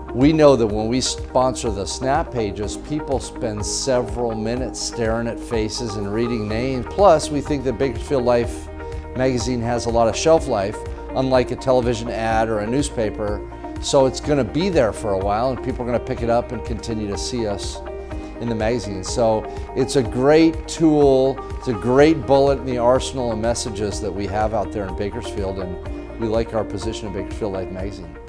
We know that when we sponsor the Snap pages, people spend several minutes staring at faces and reading names. Plus, we think that Bakersfield Life magazine has a lot of shelf life, unlike a television ad or a newspaper. So it's going to be there for a while, and people are going to pick it up and continue to see us in the magazine. So it's a great tool, it's a great bullet in the arsenal of messages that we have out there in Bakersfield, and we like our position in Bakersfield Life magazine.